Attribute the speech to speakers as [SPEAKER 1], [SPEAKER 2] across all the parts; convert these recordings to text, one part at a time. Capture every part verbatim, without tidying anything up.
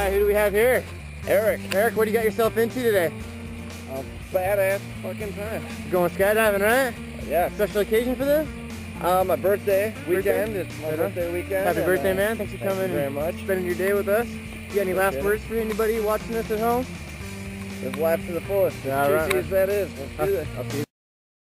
[SPEAKER 1] right, who do we have here?
[SPEAKER 2] Eric.
[SPEAKER 1] Eric, what do you got yourself into today?
[SPEAKER 2] A badass fucking time.
[SPEAKER 1] You're going skydiving, right?
[SPEAKER 2] Yeah.
[SPEAKER 1] Special occasion for this?
[SPEAKER 2] Uh, my birthday weekend.
[SPEAKER 1] Birthday?
[SPEAKER 2] It's my
[SPEAKER 1] Right on.
[SPEAKER 2] birthday weekend.
[SPEAKER 1] Happy
[SPEAKER 2] and,
[SPEAKER 1] birthday,
[SPEAKER 2] uh,
[SPEAKER 1] man. Thanks for
[SPEAKER 2] thank
[SPEAKER 1] coming
[SPEAKER 2] you very
[SPEAKER 1] and
[SPEAKER 2] much.
[SPEAKER 1] spending your day with us. You got any last
[SPEAKER 2] Appreciate
[SPEAKER 1] words for anybody watching this at home?
[SPEAKER 2] Live life to the fullest.
[SPEAKER 1] Yeah,
[SPEAKER 2] As
[SPEAKER 1] right,
[SPEAKER 2] cheesy
[SPEAKER 1] right.
[SPEAKER 2] as that is. Let's do this.
[SPEAKER 1] I'll see you.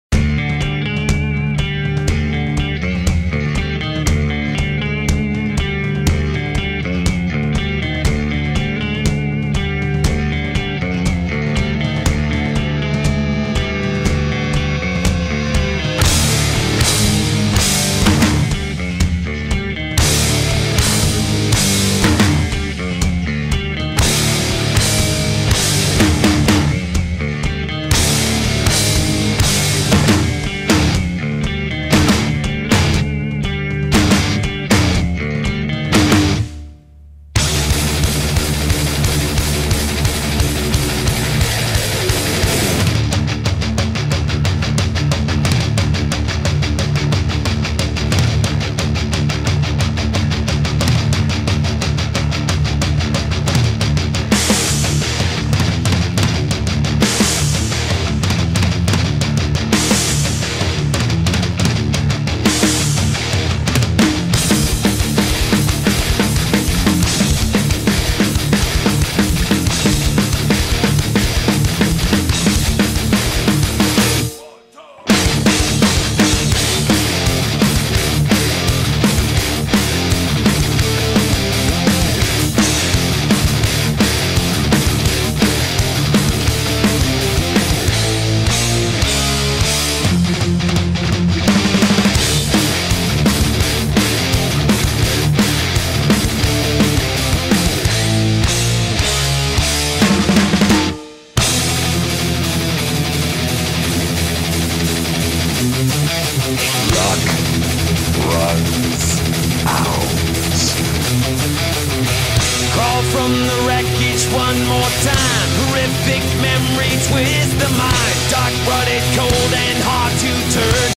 [SPEAKER 3] Luck runs out. Crawl from the wreckage one more time. Horrific memory twist the mind. Dark, rutted, cold, and hard to turn.